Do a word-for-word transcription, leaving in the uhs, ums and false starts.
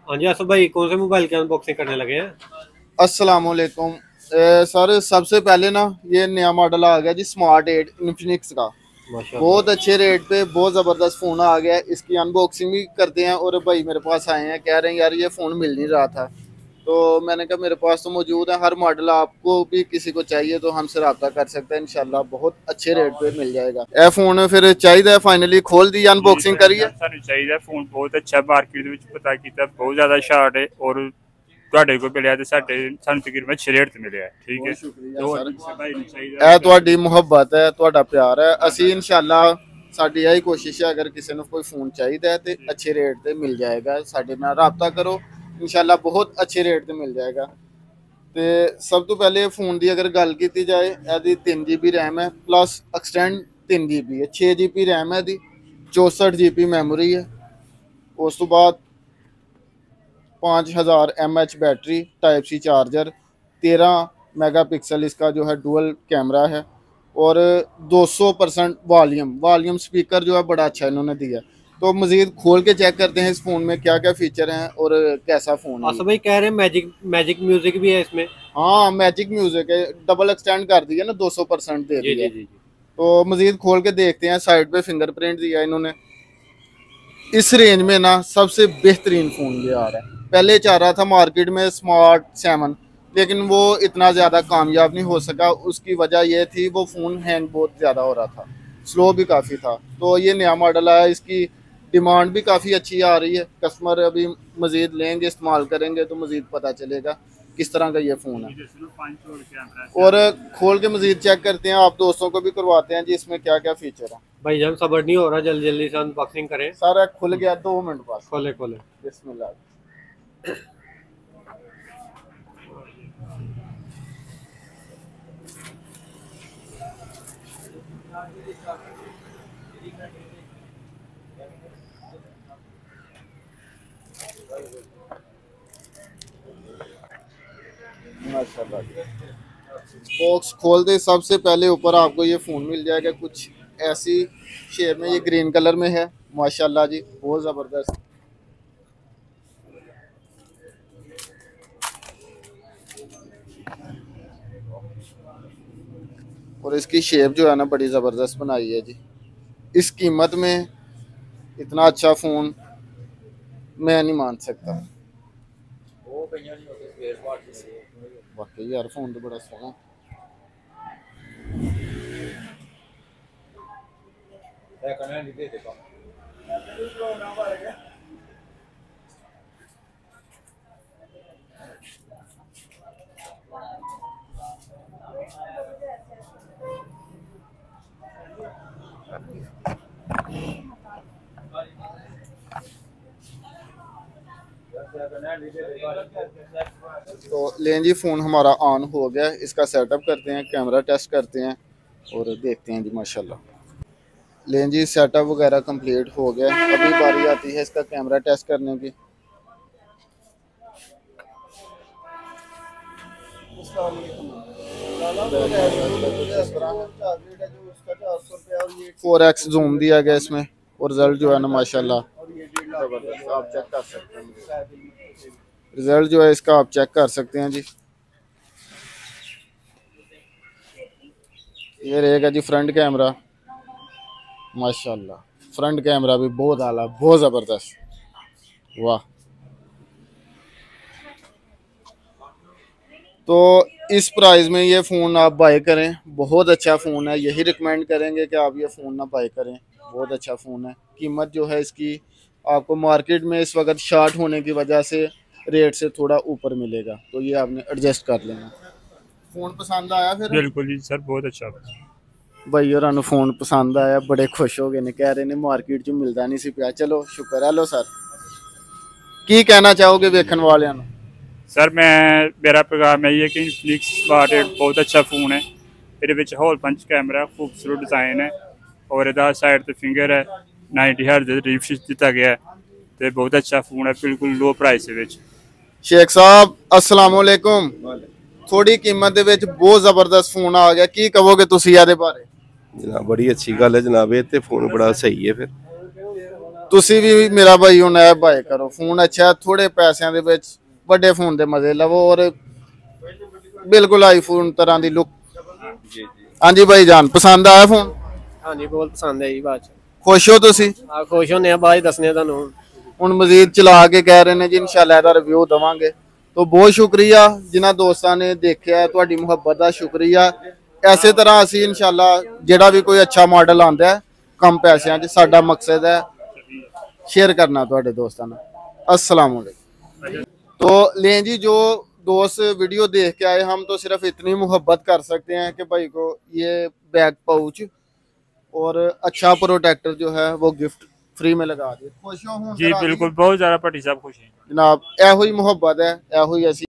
हाँ जी आसफ भाई, कौन से मोबाइल की अनबॉक्सिंग करने लगे हैं? अस्सलाम वालेकुम। सर सबसे पहले ना ये नया मॉडल आ गया जी, स्मार्ट एट इन्फिनिक्स का। माशाल्लाह। बहुत अच्छे रेट पे बहुत ज़बरदस्त फ़ोन आ गया है। इसकी अनबॉक्सिंग भी करते हैं। और भाई मेरे पास आए हैं, कह रहे हैं यार ये फ़ोन मिल नहीं रहा था, तो मैंने कहा मेरे पास तो मौजूद है हर मॉडल। आपको भी किसी को चाहिए तो हमसे रब्ता कर सकते हैं, इंशाल्लाह बहुत अच्छे रेट पे मिल जाएगा। ए फ़ोन फिर चाहिए, फाइनली खोल दी, अनबॉक्सिंग करिए। ਸਾਨੂੰ ਚਾਹੀਦਾ ਫੋਨ ਬਹੁਤ ਅੱਛਾ ਮਾਰਕੀਟ ਦੇ ਵਿੱਚ ਪਤਾ ਕੀਤਾ ਬਹੁਤ ਜ਼ਿਆਦਾ ਸ਼ਾਰਟ ਹੈ ਔਰ ਤੁਹਾਡੇ ਕੋਲ ਮਿਲਿਆ ਤੇ ਸਾਡੇ ਸਾਨੂੰ ਤਕਰੀਬਨ ਛੇ ਰੇਟ ਤੇ ਮਿਲਿਆ ਠੀਕ ਹੈ। ਸਰ ਭਾਈ ਨੂੰ ਚਾਹੀਦਾ, ਇਹ ਤੁਹਾਡੀ ਮੁਹੱਬਤ ਹੈ, ਤੁਹਾਡਾ ਪਿਆਰ ਹੈ। ਅਸੀਂ ਇਨਸ਼ਾਅੱਲਾ ਸਾਡੀ ਇਹੀ ਕੋਸ਼ਿਸ਼ ਹੈ, ਅਗਰ ਕਿਸੇ ਨੂੰ ਕੋਈ ਫੋਨ ਚਾਹੀਦਾ ਹੈ ਤੇ ਅੱਛੇ ਰੇਟ ਤੇ ਮਿਲ ਜਾਏਗਾ। ਸਾਡੇ ਨਾਲ ਰਾਬਤਾ ਕਰੋ, इंशाल्लाह बहुत अच्छे रेट से मिल जाएगा। तो सब तो पहले फोन की अगर गल की जाए, यदि तीन जी बी रैम है प्लस एक्सटेंड तीन जी बी है, छे जी बी रैम है, चौसठ जी बी मैमोरी है। उस तो बाद पाँच हज़ार M H battery, type C charger, तेरह मेगा पिक्सल इसका जो है डुअल कैमरा है, और दो सौ परसेंट वॉल्यूम वॉल्यूम स्पीकर जो है बड़ा अच्छा इन्होंने दिया। तो मजीद खोल के चेक करते हैं इस फ़ोन में क्या क्या फ़ीचर हैं और कैसा फ़ोन है। आसफ भाई कह रहे हैं मैजिक मैजिक म्यूजिक भी है इसमें। हाँ मैजिक म्यूजिक है, डबल एक्सटेंड कर दिया ना, दो सौ परसेंट दे दिया। तो मजीद खोल के देखते हैं। साइड पे फिंगरप्रिंट दिया इन्होंने। इस रेंज में ना सबसे बेहतरीन फ़ोन ये आ रहा है। पहले चाह रहा था मार्केट में स्मार्ट सेवन, लेकिन वो इतना ज़्यादा कामयाब नहीं हो सका। उसकी वजह यह थी वो फ़ोन हैंग बहुत ज़्यादा हो रहा था, स्लो भी काफ़ी था। तो ये नया मॉडल आया, इसकी डिमांड भी काफ़ी अच्छी आ रही है। कस्टमर अभी मज़ीद लेंगे, इस्तेमाल करेंगे तो मज़ीद पता चलेगा किस तरह का ये फ़ोन है। और खोल के मज़ीद चेक करते हैं, आप दोस्तों को भी करवाते हैं जी इसमें क्या क्या फ़ीचर है। भाई जब सबर नहीं हो रहा, जल्दी जल्दी से अनबॉक्सिंग करें। सारा खुल गया, दो मिनट पास। खोले खोले बिस्मिल्लाह। बॉक्स खोल दे, सबसे पहले ऊपर आपको ये फ़ोन मिल जाएगा कुछ ऐसी शेप में, ये ग्रीन कलर में है माशाल्लाह जी, बहुत ज़बरदस्त। और इसकी शेप जो है ना बड़ी ज़बरदस्त बनाई है जी। इस कीमत में इतना अच्छा फ़ोन मैं नहीं मान सकता। वाकई यार फ़ोन तो बड़ा सोहना। तो लें जी, फ़ोन हमारा ऑन हो गया, इसका सेटअप करते हैं, कैमरा टेस्ट करते हैं और देखते हैं जी माशाल्लाह। लें जी सेटअप वगैरह कंप्लीट हो गया। अभी बारी आती है इसका कैमरा टेस्ट करने की। फोर एक्स जूम दिया गया इसमें, और रिजल्ट जो है ना माशाल्लाह आप चेक कर सकते हैं। रिजल्ट जो है इसका आप चेक कर सकते हैं जी। ये रहेगा जी फ्रंट कैमरा, माशाल्लाह फ्रंट कैमरा भी बहुत आला, बहुत ज़बरदस्त, वाह। तो इस प्राइस में ये फ़ोन आप बाय करें, बहुत अच्छा फ़ोन है। यही रिकमेंड करेंगे कि आप ये फ़ोन ना बाय करें, बहुत अच्छा फ़ोन है। कीमत जो है इसकी आपको मार्केट में इस वक्त शॉर्ट होने की वजह से रेट से थोड़ा ऊपर मिलेगा, तो ये आपने एडजस्ट कर लेना। फ़ोन पसंद आया फिर? बिल्कुल जी सर, बहुत अच्छा भाई और फ़ोन पसंद आया, बड़े खुश हो गए ने, कह रहे ने मार्केट च मिलता नहीं सी पिया। चलो शुक्र है। लो सर की कहना चाहोगे वेखन वाले? सर मैं मेरा पैगाम है कि इन्फिनिक्स स्मार्ट एट बहुत अच्छा फ़ोन है। ये होल पंच कैमरा, खूबसूरत डिज़ाइन है, और इधर साइड तो फिंगर है, नाइनटी हर्ट्ज़ रिफ्रेश दिता गया है, तो बहुत अच्छा फ़ोन है, बिल्कुल लो प्राइस है। शेख साहब अस्सलाम वालेकुम। थोड़ी कीमत दे विच बहुत ज़बरदस्त फ़ोन आ गया, की कहोगे तुसीं इहदे बारे? जनाब बड़ी अच्छी गल है जनाब, ये तो फोन बड़ा सही है। फिर ਤੁਸੀਂ ਵੀ ਮੇਰਾ ਭਾਈ ਹੁਣ ਇਹ ਬਾਏ ਕਰੋ ਫੋਨ ਅੱਛਾ ਥੋੜੇ ਪੈਸਿਆਂ ਦੇ ਵਿੱਚ ਵੱਡੇ ਫੋਨ ਦੇ ਮਜ਼ੇ ਲਵੋ ਔਰ ਬਿਲਕੁਲ ਆਈਫੋਨ ਤਰ੍ਹਾਂ ਦੀ ਲੁੱਕ। ਹਾਂਜੀ ਭਾਈ ਜਾਨ ਪਸੰਦ ਆਇਆ ਫੋਨ? हाँ जी बहुत पसंद है जी बात ਖੁਸ਼ ਹੋ ਤੁਸੀਂ? हाँ खुश होने बाद दसने तुहानू ਹੁਣ ਮਜ਼ੀਦ ਚਲਾ ਕੇ ਕਹਿ ਰਹੇ ਨੇ ਜੀ ਇਨਸ਼ਾਅੱਲਾ ਇਹਦਾ ਰਿਵਿਊ ਦਵਾਂਗੇ। तो बहुत शुक्रिया जिन्हां दोस्तां ने देखिया तुहाडी मुहब्बत दा शुक्रिया। इसे तरह असी इंशाअल्लाह जिहड़ा भी कोई अच्छा मॉडल आंदा है कम पैसों च साडा मकसद है शेयर करना तुहाडे दोस्तां नाल। अस्सलाम वालेकुम। तो लें जी जो दोस्त वीडियो देख के आए हम तो सिर्फ इतनी मुहब्बत कर सकते हैं कि भाई को ये बैग पाउच और अच्छा प्रोटेक्टर जो है वो गिफ्ट फ्री में लगा दिए। खुश हो जी बिल्कुल बहुत ज़्यादा भट्टी साहब खुश हैं जनाब। एहो ही मुहब्बत है एहो ही असी